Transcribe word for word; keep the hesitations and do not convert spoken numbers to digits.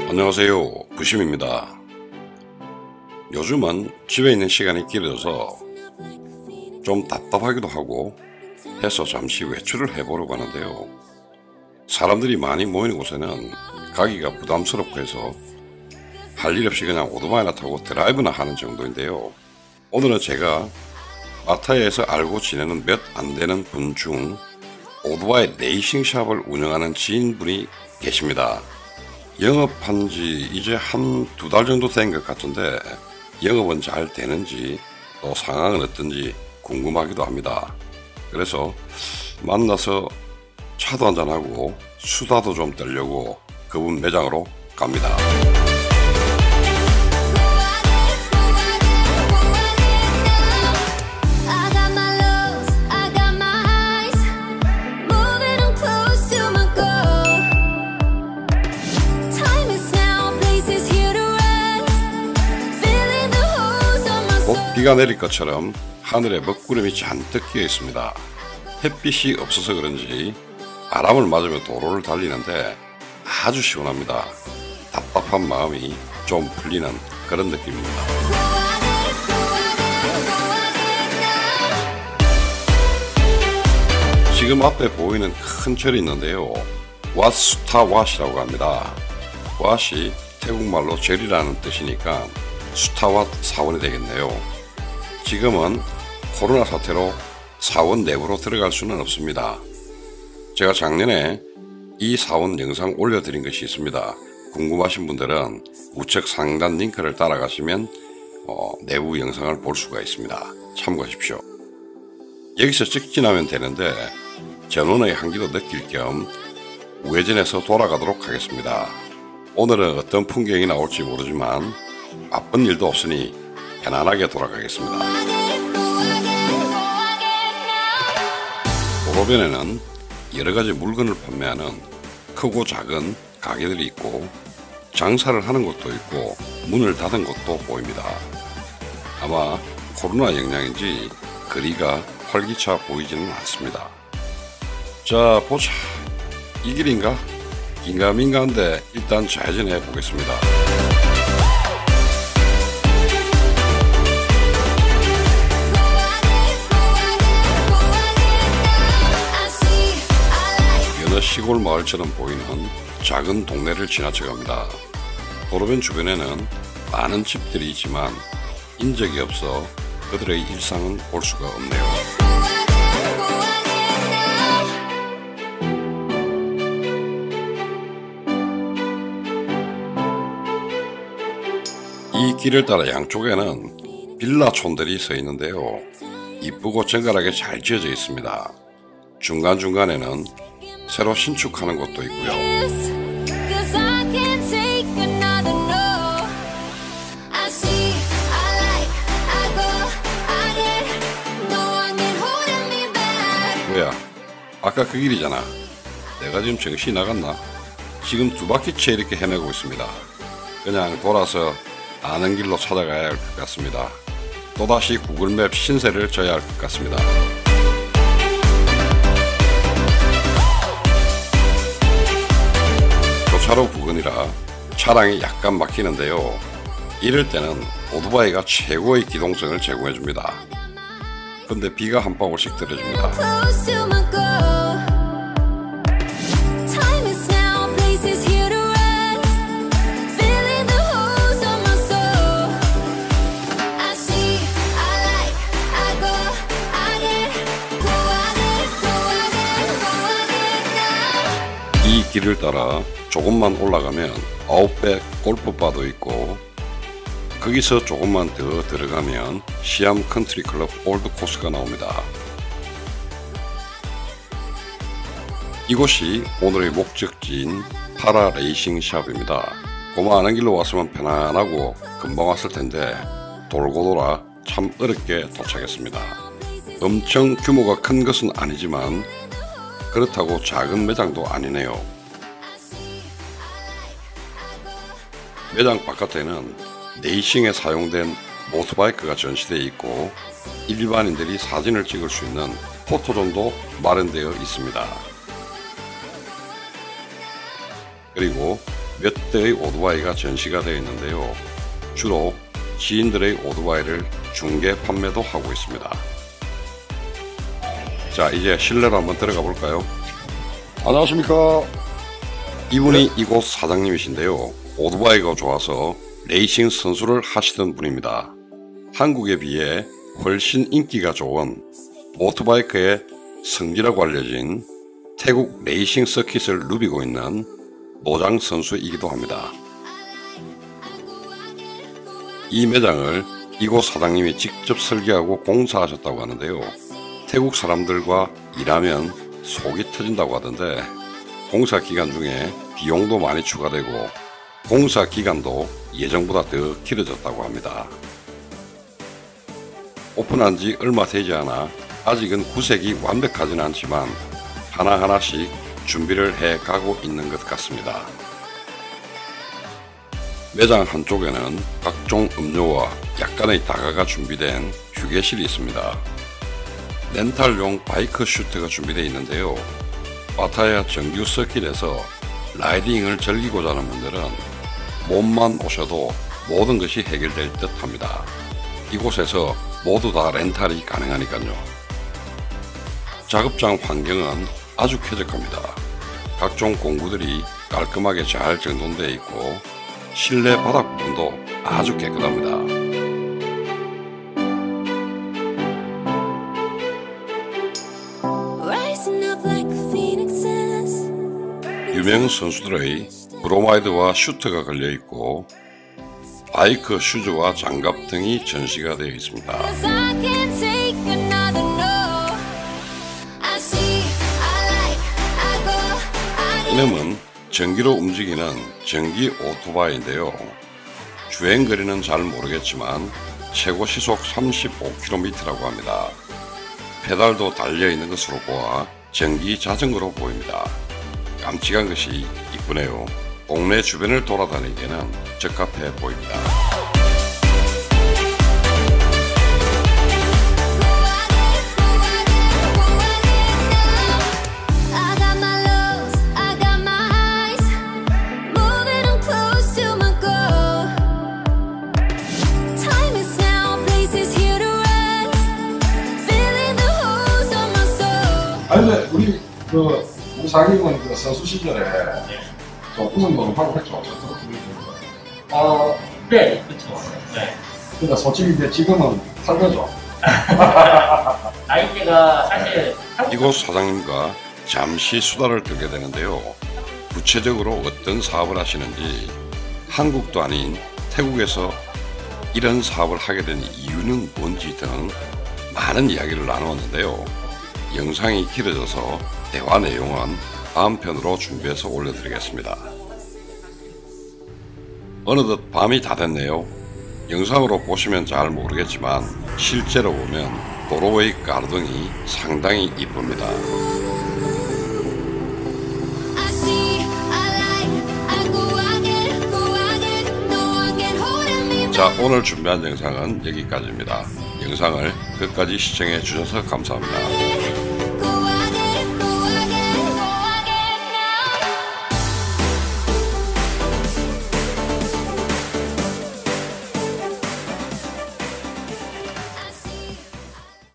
안녕하세요, 부심입니다. 요즘은 집에 있는 시간이 길어져서 좀 답답하기도 하고 해서 잠시 외출을 해보려고 하는데요. 사람들이 많이 모이는 곳에는 가기가 부담스럽고 해서 할 일 없이 그냥 오토바이나 타고 드라이브나 하는 정도인데요. 오늘은 제가 마타야에서 알고 지내는 몇 안되는 분 중 오토바이 레이싱샵을 운영하는 지인분이 계십니다. 영업한 지 이제 한 두 달 정도 된 것 같은데 영업은 잘 되는지 또 상황은 어떤지 궁금하기도 합니다. 그래서 만나서 차도 한잔하고 수다도 좀 떨려고 그분 매장으로 갑니다. 곧 비가 내릴 것처럼 하늘에 먹구름이 잔뜩 끼어 있습니다. 햇빛이 없어서 그런지 바람을 맞으며 도로를 달리는데 아주 시원합니다. 답답한 마음이 좀 풀리는 그런 느낌입니다. 지금 앞에 보이는 큰 절이 있는데요. 왓수타왓이라고 합니다. 왓이 태국말로 절이라는 뜻이니까 수타왓 사원이 되겠네요. 지금은 코로나 사태로 사원 내부로 들어갈 수는 없습니다. 제가 작년에 이 사원 영상 올려드린 것이 있습니다. 궁금하신 분들은 우측 상단 링크를 따라가시면 어, 내부 영상을 볼 수가 있습니다. 참고하십시오. 여기서 직진하면 되는데 전원의 한기도 느낄 겸 우회전해서 돌아가도록 하겠습니다. 오늘은 어떤 풍경이 나올지 모르지만 바쁜 일도 없으니 편안하게 돌아가겠습니다. 도로변에는 여러가지 물건을 판매하는 크고 작은 가게들이 있고 장사를 하는 곳도 있고 문을 닫은 곳도 보입니다. 아마 코로나 영향인지 거리가 활기차 보이지는 않습니다. 자, 보자. 이 길인가? 긴가민가한데 일단 좌회전해 보겠습니다. 여느 시골 마을처럼 보이는 작은 동네를 지나쳐 갑니다. 도로변 주변에는 많은 집들이 있지만 인적이 없어 그들의 일상은 볼 수가 없네요. 이 길을 따라 양쪽에는 빌라촌들이 서 있는데요. 이쁘고 정갈하게 잘 지어져 있습니다. 중간중간에는 새로 신축하는 곳도 있고요. 뭐야, 아까 그 길이잖아. 내가 지금 정신이 나갔나? 지금 두 바퀴째 이렇게 헤매고 있습니다. 그냥 돌아서 아는 길로 찾아가야 할 것 같습니다. 또다시 구글맵 신세를 져야 할 것 같습니다. 교차로 부근이라 차량이 약간 막히는데요. 이럴 때는 오토바이가 최고의 기동성을 제공해줍니다. 근데 비가 한 방울씩 떨어집니다. 이 길을 따라 조금만 올라가면 아웃백 골프바도 있고 거기서 조금만 더 들어가면 시암 컨트리클럽 올드코스가 나옵니다. 이곳이 오늘의 목적지인 파라 레이싱 샵입니다. 고마 아는 길로 왔으면 편안하고 금방 왔을 텐데 돌고 돌아 참 어렵게 도착했습니다. 엄청 규모가 큰 것은 아니지만 그렇다고 작은 매장도 아니네요. 매장 바깥에는 레이싱에 사용된 모터바이크가 전시되어 있고 일반인들이 사진을 찍을 수 있는 포토존도 마련되어 있습니다. 그리고 몇 대의 오토바이가 전시가 되어 있는데요. 주로 지인들의 오토바이를 중개 판매도 하고 있습니다. 자, 이제 실내로 한번 들어가 볼까요? 안녕하십니까. 이분이 이곳 사장님이신데요. 오토바이가 좋아서 레이싱 선수를 하시던 분입니다. 한국에 비해 훨씬 인기가 좋은 오토바이크의 성지라고 알려진 태국 레이싱 서킷을 누비고 있는 노장 선수이기도 합니다. 이 매장을 이곳 사장님이 직접 설계하고 공사하셨다고 하는데요. 태국 사람들과 일하면 속이 터진다고 하던데 공사 기간 중에 비용도 많이 추가되고 공사 기간도 예정보다 더 길어졌다고 합니다. 오픈한 지 얼마 되지 않아 아직은 구색이 완벽하지는 않지만 하나하나씩 준비를 해 가고 있는 것 같습니다. 매장 한쪽에는 각종 음료와 약간의 다가가 준비된 휴게실이 있습니다. 렌탈용 바이크 슈트가 준비되어 있는데요. 파타야 정규 서킷에서 라이딩을 즐기고자 하는 분들은 몸만 오셔도 모든 것이 해결될 듯 합니다. 이곳에서 모두 다 렌탈이 가능하니까요. 작업장 환경은 아주 쾌적합니다. 각종 공구들이 깔끔하게 잘 정돈되어 있고 실내 바닥 부분도 아주 깨끗합니다. 유명 선수들의 브로마이드와 슈트가 걸려 있고 바이크 슈즈와 장갑 등이 전시가 되어 있습니다. 이놈은 전기로 움직이는 전기 오토바이인데요. 주행거리는 잘 모르겠지만 최고 시속 삼십오 킬로미터라고 합니다. 페달도 달려있는 것으로 보아 전기 자전거로 보입니다. 깜찍한 것이 이쁘네요. 동네 주변을 돌아다니기에는 적합해 보입니다. 아니 근데 우리 그 우리 사장님은 그 선수 시절에 저 우승도 하고 했죠. 어, 네, 그렇죠. 네. 근데 솔직히 이제 지금은 살거죠. 나이대가 사실 이곳 사장님과 잠시 수다를 떨게 되는데요. 구체적으로 어떤 사업을 하시는지, 한국도 아닌 태국에서 이런 사업을 하게 된 이유는 뭔지 등 많은 이야기를 나누었는데요. 영상이 길어져서 대화 내용은 다음 편으로 준비해서 올려드리겠습니다. 어느덧 밤이 다 됐네요. 영상으로 보시면 잘 모르겠지만 실제로 보면 도로의 가로등이 상당히 이쁩니다. 자, 오늘 준비한 영상은 여기까지입니다. 영상을 끝까지 시청해 주셔서 감사합니다.